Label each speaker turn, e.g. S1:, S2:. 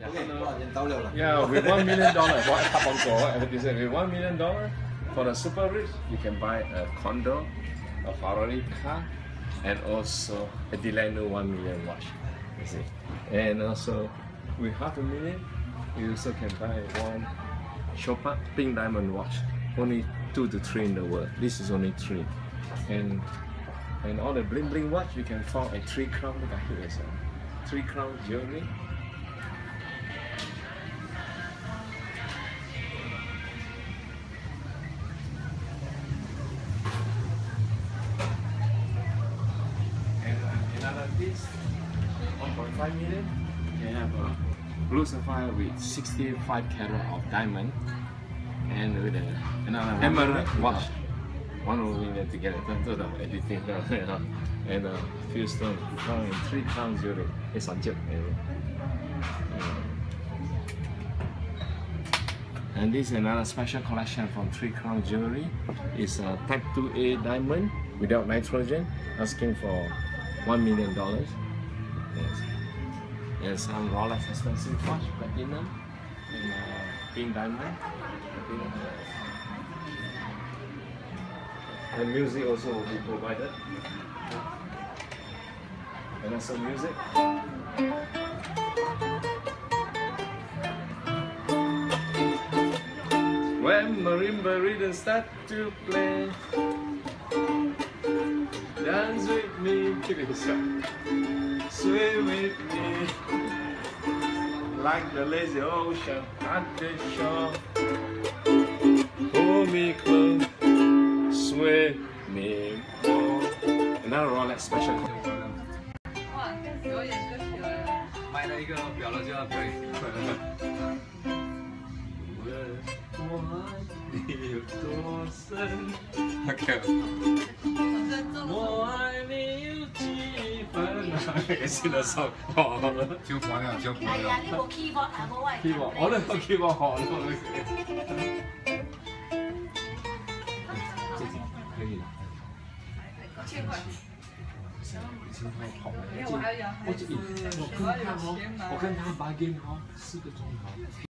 S1: Yeah, with $1 million, with $1 million for the super rich, you can buy a condo, a Ferrari car, and also a Delano 1 million watch. You see, and also with $500,000, you also can buy one Chopin pink diamond watch. Only 2 to 3 in the world. This is only 3, and all the bling bling watch you can find a 3 crown. Look at here, so 3 crown jewelry. Another piece, 1.5 million. You have a blue sapphire with 65 carat of diamond, and with another emerald watch. 1 million to get it done to the editing, and a few stones, 3 crown jewelry. It's on chip. And this is another special collection from 3 crown jewelry. It's a Type 2A diamond without nitrogen, asking for $1 million. Yes. And some Rolex expensive watch, platinum, and pink diamond. And music also will be provided. And also music. When marimba rhythm start to play, dance with me, sway with me, like the lazy ocean at the shore. Hold me close, sway me more. Another Rolex special.
S2: 哇，表演歌曲了，买了一个表了就要表演。我爱你有多深？ OK。我爱你有几分？那个新的 song，
S3: 就关了，就关了。
S4: 哎呀，你冇 keyboard 啊，冇位。
S1: keyboard， 我都冇 keyboard 好咯。这可以了。
S2: 1000块。
S1: 好了。
S2: 因为我还要，
S1: 我跟他 bargain 好4个钟头。